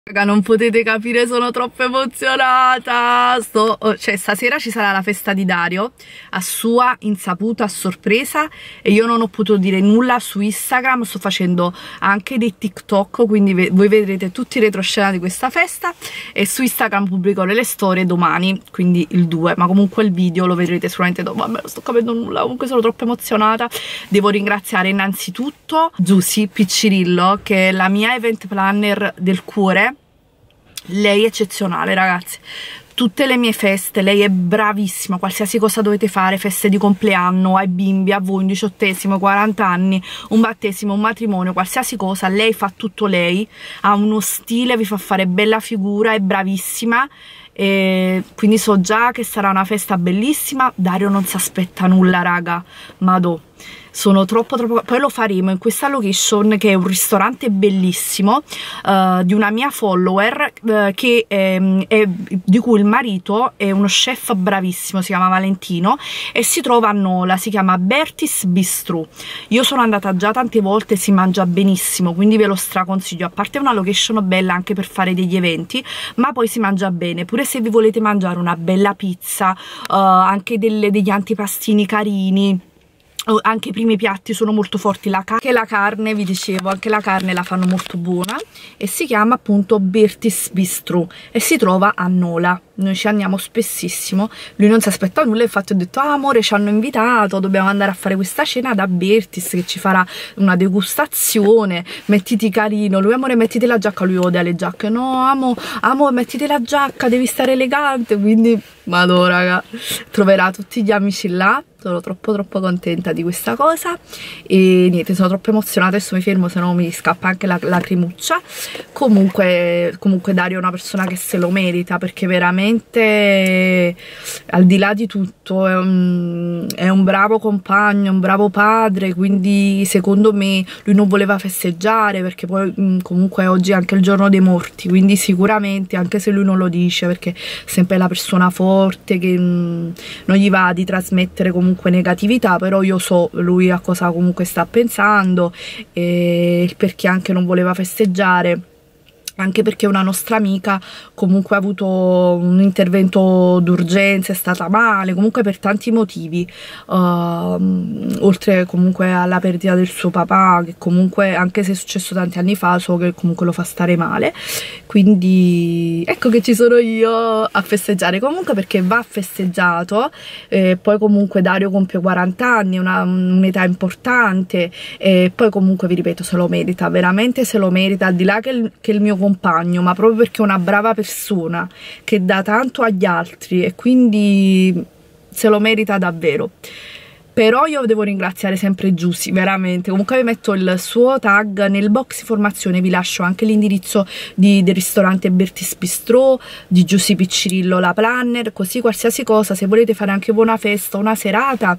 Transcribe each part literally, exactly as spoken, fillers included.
Raga, non potete capire, sono troppo emozionata. Sto, cioè, stasera ci sarà la festa di Dario a sua insaputa, a sorpresa, e io non ho potuto dire nulla su Instagram. Sto facendo anche dei TikTok, quindi ve voi vedrete tutti i retroscena di questa festa, e su Instagram pubblicherò le storie domani, quindi il due, ma comunque il video lo vedrete sicuramente dopo. Vabbè, non sto capendo nulla, comunque sono troppo emozionata. Devo ringraziare innanzitutto Giusy Piccirillo, che è la mia event planner del cuore. Lei è eccezionale, ragazzi. Tutte le mie feste, lei è bravissima. Qualsiasi cosa dovete fare, feste di compleanno, ai bimbi, a voi, un diciottesimo, quaranta anni, un battesimo, un matrimonio, qualsiasi cosa, lei fa tutto lei. Ha uno stile, vi fa fare bella figura, è bravissima. E quindi so già che sarà una festa bellissima. Dario non si aspetta nulla, raga, madò. Sono troppo troppo... Poi lo faremo in questa location, che è un ristorante bellissimo, uh, di una mia follower, uh, che è, è, di cui il marito è uno chef bravissimo, si chiama Valentino, e si trova a Nola, si chiama Bertis Bistro. Io sono andata già tante volte, si mangia benissimo, quindi ve lo straconsiglio. A parte è una location bella anche per fare degli eventi, ma poi si mangia bene. Pure se vi volete mangiare una bella pizza, uh, anche delle, degli antipastini carini, anche i primi piatti sono molto forti. La, anche la carne, vi dicevo, anche la carne la fanno molto buona, e si chiama appunto Bertis Bistro e si trova a Nola. Noi ci andiamo spessissimo, lui non si aspetta nulla, infatti ho detto: ah, amore, ci hanno invitato, dobbiamo andare a fare questa cena da Bertis che ci farà una degustazione, mettiti carino. Lui: amore, mettiti la giacca. Lui odia le giacche. No, amo, amo, mettiti la giacca, devi stare elegante. Quindi vado, raga, troverà tutti gli amici là. Sono troppo troppo contenta di questa cosa e niente, sono troppo emozionata. Adesso mi fermo, se no mi scappa anche la lacrimuccia. Comunque, comunque Dario è una persona che se lo merita, perché veramente, al di là di tutto, è un, è un bravo compagno, un bravo padre. Quindi secondo me lui non voleva festeggiare, perché poi comunque oggi è anche il giorno dei morti, quindi sicuramente, anche se lui non lo dice, perché è sempre la persona forte che mh, non gli va di trasmettere comunque negatività, però io so lui a cosa comunque sta pensando e il perché anche non voleva festeggiare, anche perché una nostra amica comunque ha avuto un intervento d'urgenza, è stata male, comunque per tanti motivi, uh, oltre comunque alla perdita del suo papà, che comunque, anche se è successo tanti anni fa, so che comunque lo fa stare male. Quindi ecco che ci sono io a festeggiare, comunque, perché va festeggiato. Eh, poi comunque Dario compie quaranta anni, un'età importante, e poi comunque vi ripeto, se lo merita, veramente se lo merita, al di là che il, che il mio compagno, ma proprio perché è una brava persona che dà tanto agli altri, e quindi se lo merita davvero. Però io devo ringraziare sempre Giusy, veramente. Comunque vi metto il suo tag nel box informazione, vi lascio anche l'indirizzo del ristorante Bertis Bistro, di Giusy Piccirillo, la planner, così qualsiasi cosa, se volete fare anche buona festa, una serata,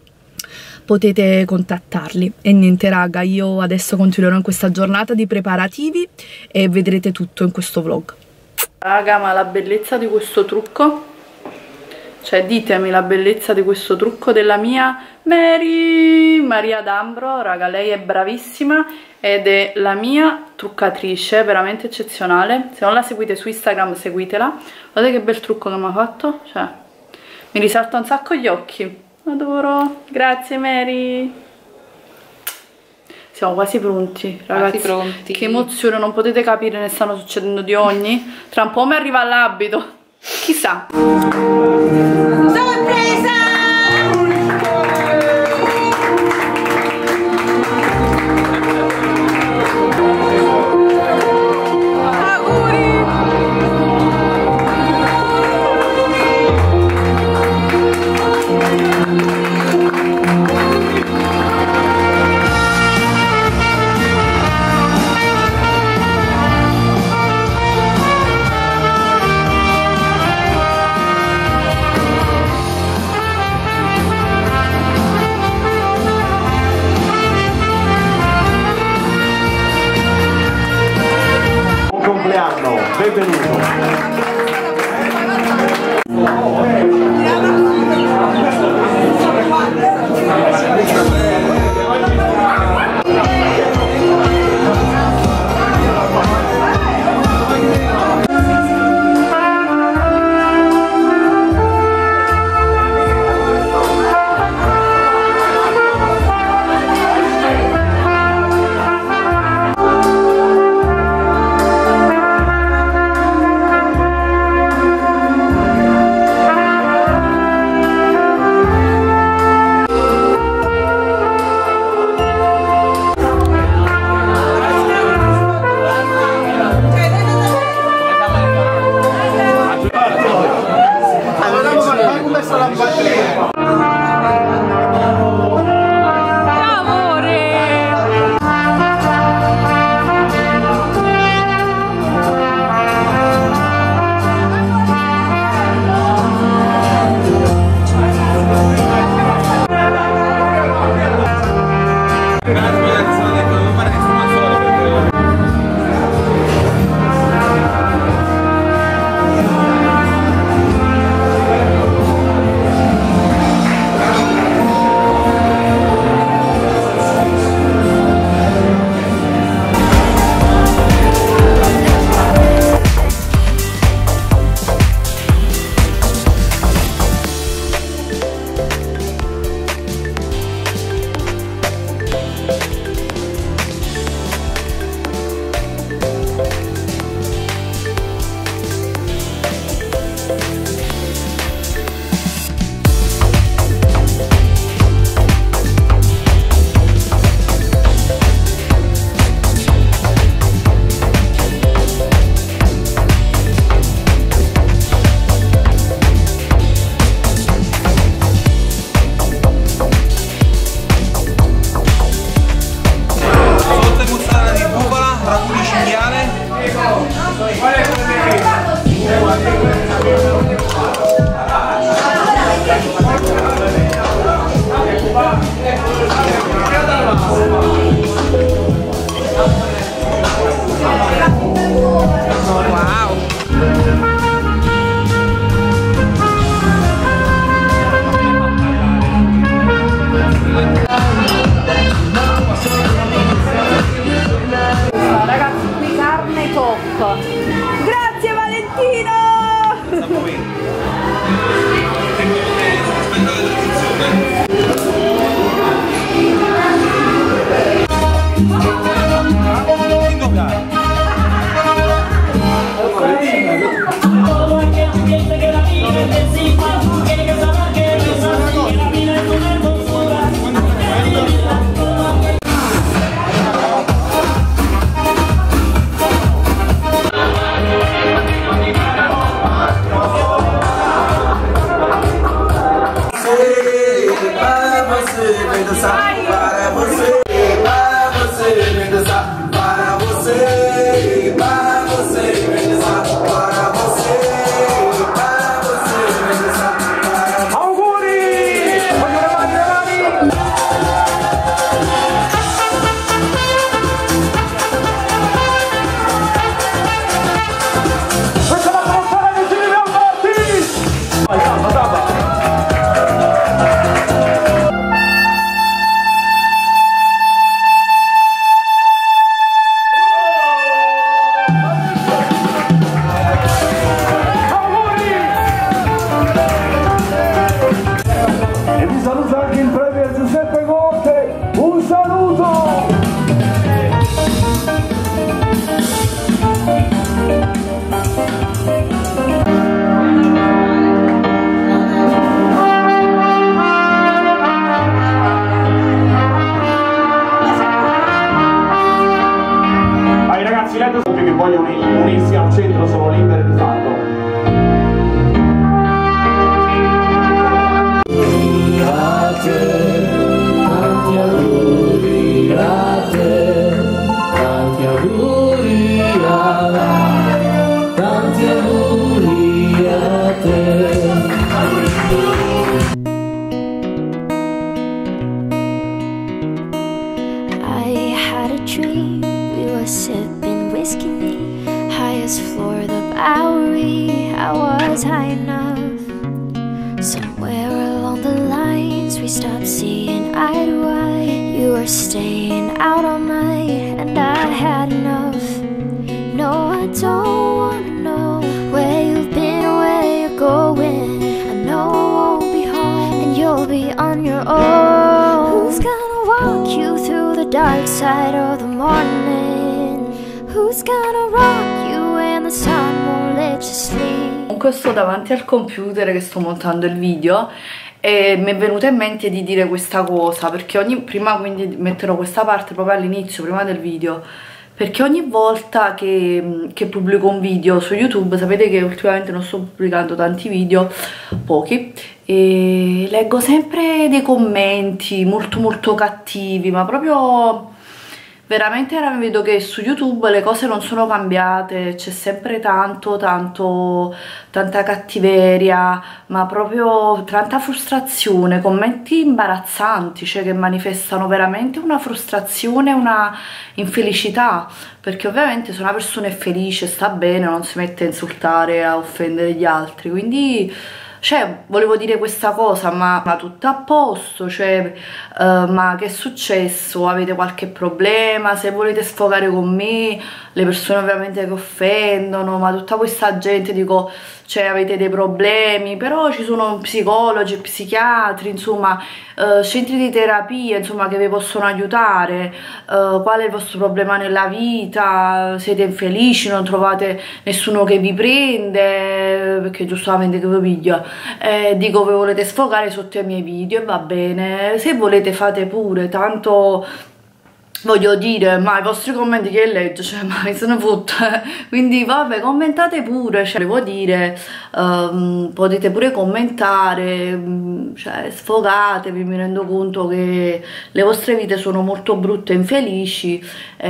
potete contattarli. E niente, raga, io adesso continuerò in questa giornata di preparativi e vedrete tutto in questo vlog. Raga, ma la bellezza di questo trucco, cioè ditemi la bellezza di questo trucco della mia Mary Maria D'Ambro, raga, lei è bravissima ed è la mia truccatrice, veramente eccezionale. Se non la seguite su Instagram, seguitela. Guardate che bel trucco che mi ha fatto, cioè mi risalta un sacco gli occhi. Adoro, grazie Mary. Siamo quasi pronti, ragazzi. Quasi pronti. Che emozione, non potete capire, ne stanno succedendo di ogni. Tra un po' mi arriva l'abito, chissà. Sorpresa! Benvenuto. Grazie Valentino! Che vogliono unirsi al centro sono liberi di farlo. A te, tanti auguri a te, tanti auguri a te, tanti auguri a te. I had a dream, we were sipping whiskey, highest floor of the Bowery. I was high enough. Somewhere along the lines we stopped seeing eye to eye. You were staying out all night and I had enough. No, I don't wanna know where you've been or where you're going. I know I won't be home and you'll be on your own. Who's gonna walk you through the dark side of the morning? Who's gonna rock you when the sun won't let you sleep? Comunque sto davanti al computer che sto montando il video e mi è venuta in mente di dire questa cosa, perché ogni prima, quindi metterò questa parte proprio all'inizio, prima del video, perché ogni volta che, che pubblico un video su YouTube, sapete che ultimamente non sto pubblicando tanti video, pochi, e leggo sempre dei commenti molto molto cattivi, ma proprio veramente vedo che su YouTube le cose non sono cambiate, c'è sempre tanto, tanto, tanta cattiveria, ma proprio tanta frustrazione, commenti imbarazzanti, cioè che manifestano veramente una frustrazione, una infelicità, perché ovviamente se una persona è felice, sta bene, non si mette a insultare, a offendere gli altri, quindi... Cioè, volevo dire questa cosa, ma, ma tutto a posto, cioè, uh, ma che è successo? Avete qualche problema? Se volete sfogare con me, le persone ovviamente che offendono, ma tutta questa gente, dico, cioè, avete dei problemi, però ci sono psicologi, psichiatri, insomma, uh, centri di terapia, insomma, che vi possono aiutare. Uh, qual è il vostro problema nella vita? Siete infelici, non trovate nessuno che vi prende, perché giustamente che vi piglia. Eh, dico, vi volete sfogare sotto i miei video e va bene, se volete fate pure, tanto voglio dire, ma i vostri commenti che leggo, cioè, ma mi sono fotta, quindi vabbè, commentate pure, cioè, devo dire, um, potete pure commentare, cioè, sfogatevi, mi rendo conto che le vostre vite sono molto brutte e infelici,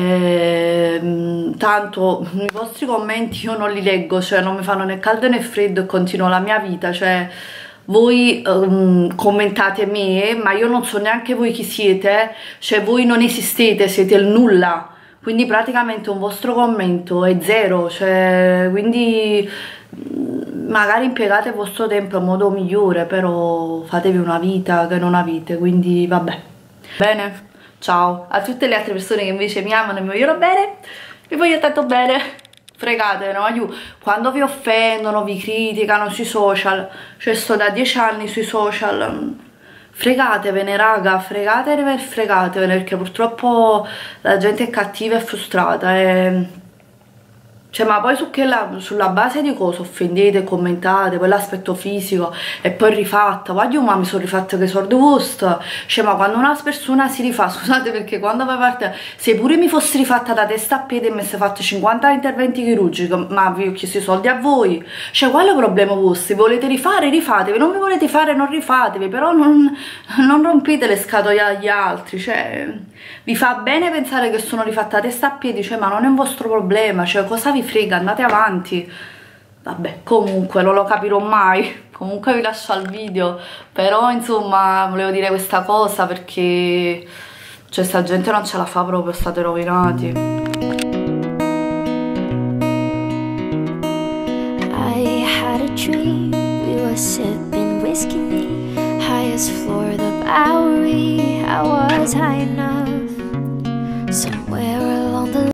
eh, tanto i vostri commenti io non li leggo, cioè, non mi fanno né caldo né freddo e continuo la mia vita, cioè... Voi um, commentate me, ma io non so neanche voi chi siete, cioè voi non esistete, siete il nulla, quindi praticamente un vostro commento è zero, cioè quindi magari impiegate il vostro tempo in modo migliore, però fatevi una vita che non avete, quindi vabbè. Bene, ciao a tutte le altre persone che invece mi amano e mi vogliono bene, vi voglio tanto bene. fregatevene, ma io, quando vi offendono, vi criticano sui social, cioè sto da dieci anni sui social, fregatevene raga, fregatevene, fregatevene, perché purtroppo la gente è cattiva e frustrata e... Cioè, ma poi su che la, sulla base di cosa offendete, commentate, poi l'aspetto fisico e poi rifatta, guarda, ma mi sono rifatta che sono gusto. Cioè, ma quando una persona si rifà, scusate, perché quando va parte, se pure mi fossi rifatta da testa a piede e mi avessi fatto cinquanta interventi chirurgici, ma vi ho chiesto i soldi a voi. Cioè, qual è il problema vostro? Volete rifare, rifatevi, non vi volete fare, non rifatevi, però non, non rompete le scatole agli altri, cioè... Vi fa bene pensare che sono rifatta a testa a piedi, cioè, ma non è un vostro problema, cioè, cosa vi frega, andate avanti. Vabbè, comunque non lo capirò mai, comunque vi lascio al video, però insomma volevo dire questa cosa perché cioè sta gente non ce la fa proprio, state rovinati. I had a dream, we were sipping whiskey, highest floor